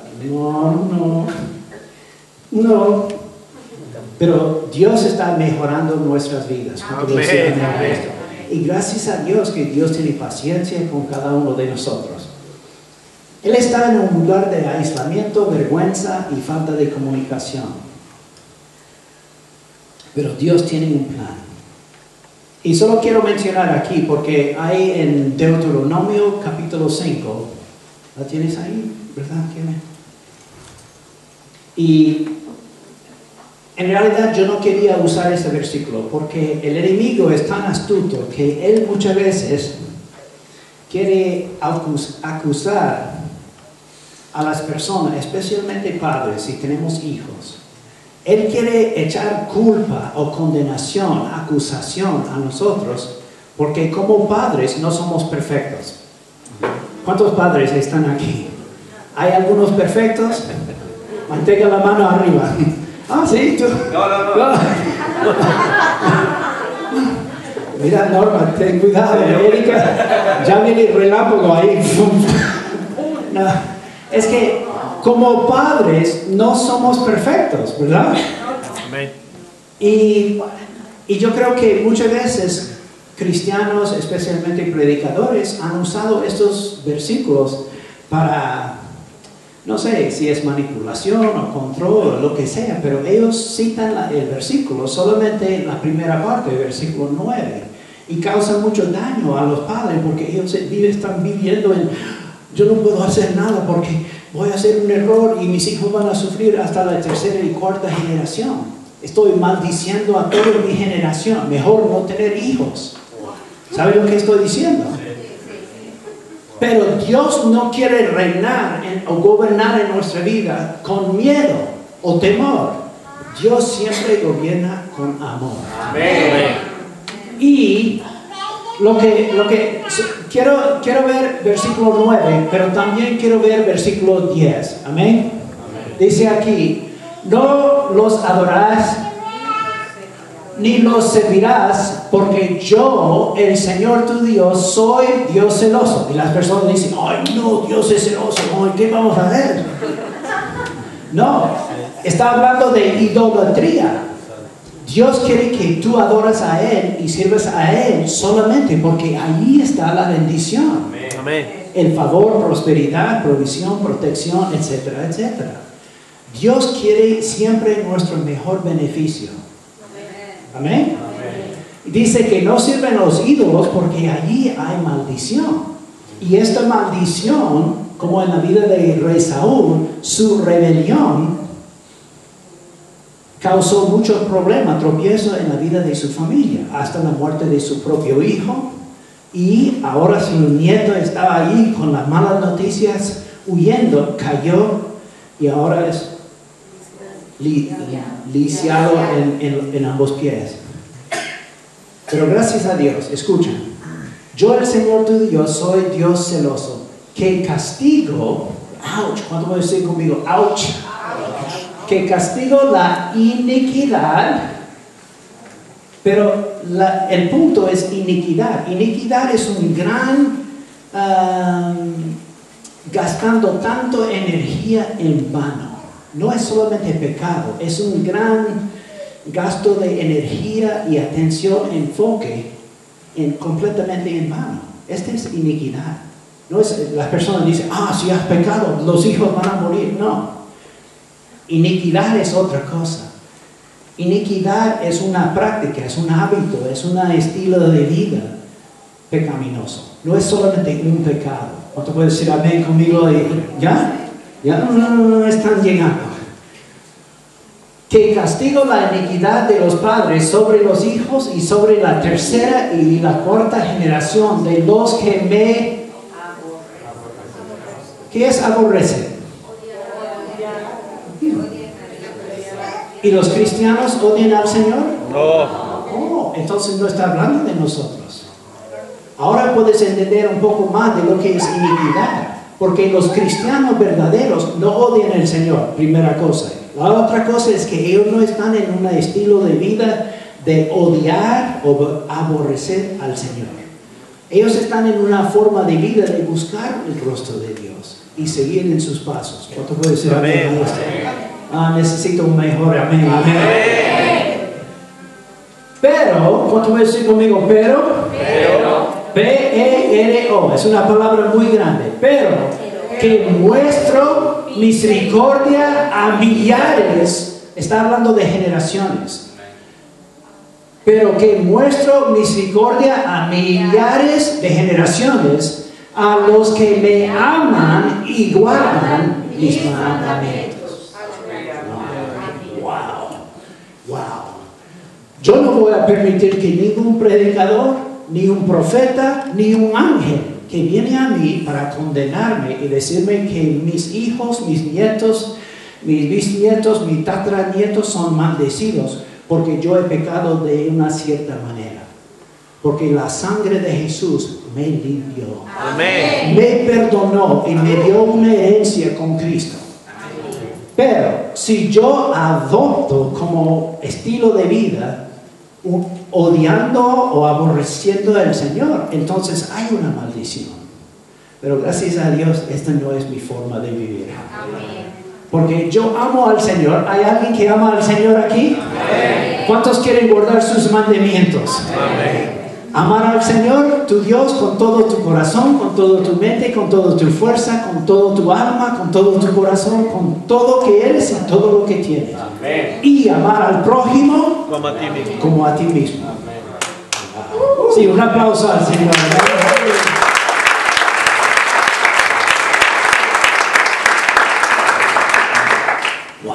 No. Pero Dios está mejorando nuestras vidas. Amén. Y gracias a Dios que Dios tiene paciencia con cada uno de nosotros. Él está en un lugar de aislamiento, vergüenza y falta de comunicación. Pero Dios tiene un plan. Y solo quiero mencionar aquí, porque hay en Deuteronomio capítulo 5. ¿La tienes ahí? ¿Verdad? Y en realidad yo no quería usar ese versículo porque el enemigo es tan astuto que él muchas veces quiere acusar a las personas, especialmente padres si tenemos hijos. Él quiere echar culpa o condenación, acusación a nosotros porque como padres no somos perfectos. ¿Cuántos padres están aquí? ¿Hay algunos perfectos? Mantenga la mano arriba. Ah, sí, tú. No. Mira, Norma, ten cuidado, Erika. Ya viene el relámpago ahí. No. Es que como padres no somos perfectos, ¿verdad? Amén. Y yo creo que muchas veces cristianos, especialmente predicadores, han usado estos versículos para, no sé si es manipulación o control o lo que sea, pero ellos citan el versículo, solamente la primera parte del versículo 9, y causan mucho daño a los padres porque ellos están viviendo en, yo no puedo hacer nada porque voy a hacer un error y mis hijos van a sufrir hasta la tercera y cuarta generación. Estoy maldiciendo a toda mi generación, mejor no tener hijos. ¿Sabe lo que estoy diciendo? Pero Dios no quiere reinar o gobernar en nuestra vida con miedo o temor. Dios siempre gobierna con amor. Amén. Y lo que quiero ver versículo 9, pero también quiero ver versículo 10. Amén. Dice aquí, no los adorarás ni los servirás, porque yo, el Señor tu Dios, soy Dios celoso. Y las personas dicen, ay no, Dios es celoso, ay, ¿qué vamos a hacer? No, está hablando de idolatría. Dios quiere que tú adoras a Él y sirvas a Él solamente porque ahí está la bendición. Amén. El favor, prosperidad, provisión, protección, etcétera, etcétera. Dios quiere siempre nuestro mejor beneficio. Amén. Dice que no sirven los ídolos porque allí hay maldición. Y esta maldición, como en la vida del rey Saúl, su rebelión causó muchos problemas, tropiezos en la vida de su familia, hasta la muerte de su propio hijo. Y ahora su nieto estaba ahí con las malas noticias, huyendo, cayó y ahora es lisiado en ambos pies. Pero gracias a Dios, escucha, yo el Señor tu Dios soy Dios celoso, que castigo, ouch, ¿cuánto voy a decir conmigo? Ouch, que castigo la iniquidad, pero el punto es iniquidad. Iniquidad es un gran, gastando tanto energía en vano. No es solamente pecado, es un gran gasto de energía y atención, enfoque, completamente en vano. Esta es iniquidad. No es, las personas dicen, si has pecado, los hijos van a morir. No. Iniquidad es otra cosa. Iniquidad es una práctica, es un hábito, es un estilo de vida pecaminoso. No es solamente un pecado. ¿Cuánto puedes decir amén conmigo? ¿Ya? Ya no están llegando. Que castigo la iniquidad de los padres sobre los hijos y sobre la tercera y la cuarta generación de los que me... ¿Qué es aborrecer? ¿Y los cristianos odian al Señor? No. Entonces no está hablando de nosotros. Ahora puedes entender un poco más de lo que es iniquidad. Porque los cristianos verdaderos no odian al Señor, primera cosa. La otra cosa es que ellos no están en un estilo de vida de odiar o aborrecer al Señor. Ellos están en una forma de vida de buscar el rostro de Dios y seguir en sus pasos. ¿Cuánto puede ser? Amén. Necesito un mejor amén. Amén. Pero, ¿cuánto puede decir conmigo? Pero. P-E-R-O, es una palabra muy grande. Pero que muestro misericordia a millares, está hablando de generaciones. Pero que muestro misericordia a millares de generaciones, a los que me aman y guardan mis mandamientos. Wow. Yo no voy a permitir que ningún predicador, ni un profeta, ni un ángel que viene a mí para condenarme y decirme que mis hijos, mis nietos, mis bisnietos, mis tataranietos son maldecidos porque yo he pecado de una cierta manera. Porque la sangre de Jesús me limpió. Amén. Me perdonó y me dio una herencia con Cristo. Pero si yo adopto como estilo de vida odiando o aborreciendo al Señor, entonces hay una maldición. Pero gracias a Dios, esta no es mi forma de vivir. Porque yo amo al Señor. ¿Hay alguien que ama al Señor aquí? ¿Cuántos quieren guardar sus mandamientos? Amar al Señor, tu Dios, con todo tu corazón, con toda tu mente, con toda tu fuerza, con todo tu alma, con todo tu corazón, con todo que eres y todo lo que tienes. Y amar al prójimo como a ti mismo. Sí, un aplauso al Señor. Wow.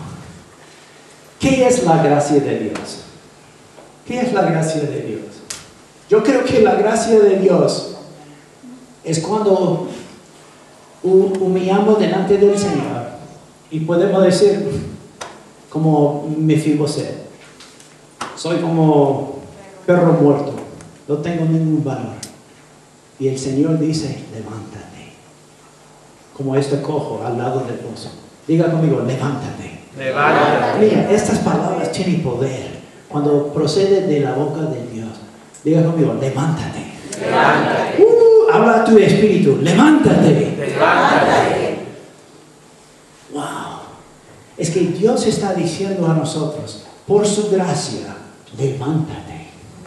¿Qué es la gracia de Dios? ¿Qué es la gracia de Dios? Yo creo que la gracia de Dios es cuando humillamos delante del Señor y podemos decir, como Mefiboset, soy como perro muerto, no tengo ningún valor. Y el Señor dice, levántate, como este cojo al lado del pozo. Diga conmigo, levántate. Levántate. Mira, estas palabras tienen poder cuando procede de la boca de Dios. Diga conmigo, levántate. Levántate. Habla a tu espíritu, levántate. Levántate. Wow. Es que Dios está diciendo a nosotros, por su gracia, levántate.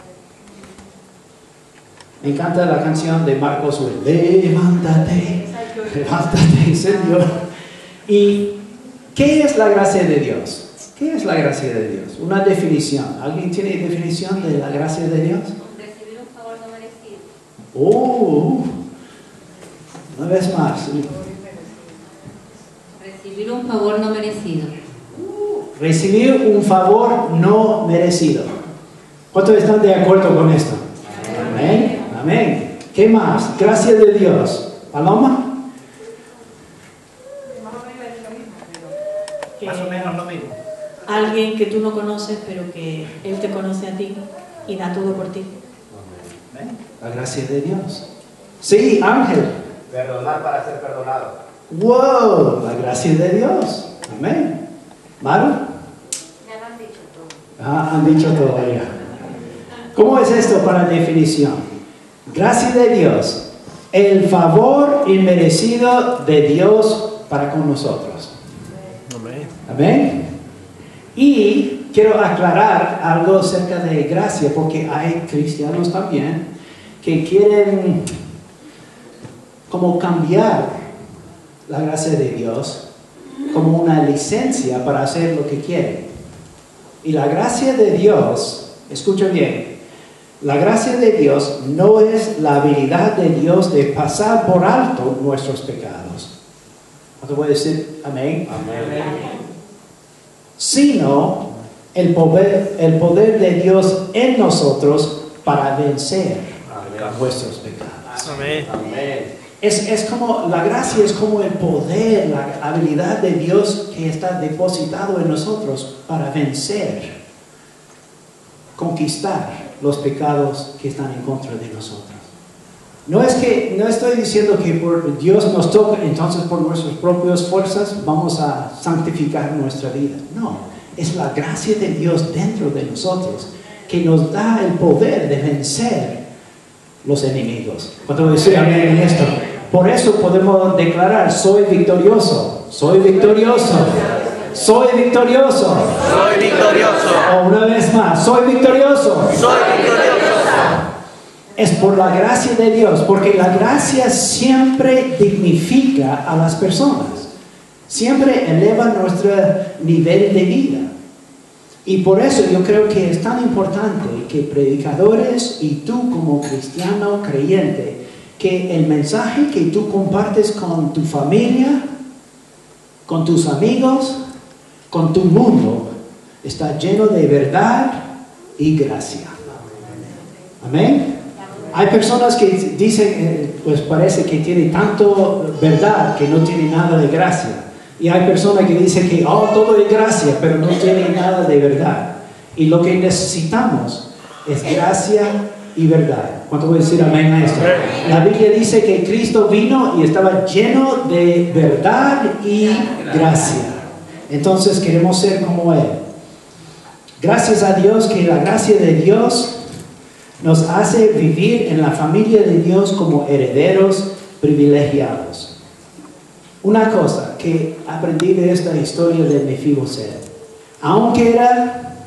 Me encanta la canción de Marcos Witt, levántate, levántate, Señor. ¿Y qué es la gracia de Dios? ¿Qué es la gracia de Dios? Una definición. ¿Alguien tiene definición de la gracia de Dios? Recibir un favor no merecido. Una vez más. Recibir un favor no merecido. Recibir un favor no merecido. ¿Cuántos están de acuerdo con esto? Amén. Amén. ¿Qué más? Gracia de Dios. ¿Paloma? Más o menos lo mismo. Alguien que tú no conoces, pero que Él te conoce a ti y da todo por ti. La gracia de Dios. Sí, Ángel. Perdonar para ser perdonado. Wow, la gracia de Dios. Amén. ¿Maru? Ya lo han dicho todo. Han dicho todo ya. ¿Cómo es esto para definición? Gracia de Dios. El favor inmerecido de Dios para con nosotros. Amén. Y quiero aclarar algo acerca de gracia, porque hay cristianos también que quieren como cambiar la gracia de Dios como una licencia para hacer lo que quieren. Y la gracia de Dios, escucha bien, la gracia de Dios no es la habilidad de Dios de pasar por alto nuestros pecados. ¿No te voy a decir amén? Amén. Sino el poder de Dios en nosotros para vencer nuestros pecados. Amén. Amén. Es como, la gracia es como el poder, la habilidad de Dios que está depositado en nosotros para vencer, conquistar los pecados que están en contra de nosotros. No estoy diciendo que por Dios nos toca, entonces por nuestras propias fuerzas vamos a santificar nuestra vida. No, es la gracia de Dios dentro de nosotros que nos da el poder de vencer los enemigos. ¿Cuánto decir amén en esto? Por eso podemos declarar, soy victorioso, soy victorioso, soy victorioso. Soy victorioso. O una vez más, soy victorioso. Soy victorioso. Es por la gracia de Dios, porque la gracia siempre dignifica a las personas, siempre eleva nuestro nivel de vida. Y por eso yo creo que es tan importante que predicadores y tú como cristiano creyente, que el mensaje que tú compartes con tu familia, con tus amigos, con tu mundo, está lleno de verdad y gracia. Amén. Hay personas que dicen, pues parece que tiene tanto verdad que no tiene nada de gracia. Y hay personas que dicen que todo es gracia, pero no tiene nada de verdad. Y lo que necesitamos es gracia y verdad. ¿Cuánto voy a decir amén a esto? La Biblia dice que Cristo vino y estaba lleno de verdad y gracia. Entonces queremos ser como Él. Gracias a Dios que la gracia de Dios nos hace vivir en la familia de Dios como herederos privilegiados. Una cosa que aprendí de esta historia de Mefiboset, aunque era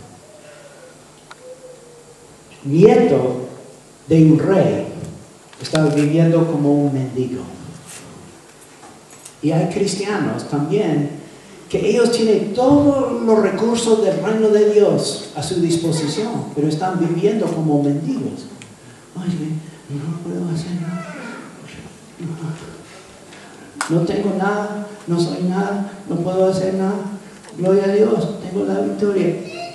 nieto de un rey, estaba viviendo como un mendigo. Y hay cristianos también que ellos tienen todos los recursos del reino de Dios a su disposición, pero están viviendo como mendigos. Oye, no puedo hacer nada. No tengo nada, no soy nada, no puedo hacer nada. Gloria a Dios, tengo la victoria.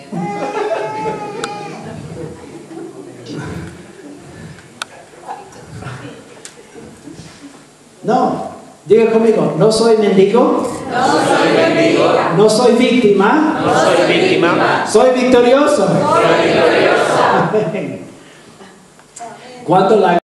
No, diga conmigo, no soy mendigo. No soy mendigo. No soy víctima. No soy víctima. Soy victorioso. Soy victorioso. ¿Cuánto la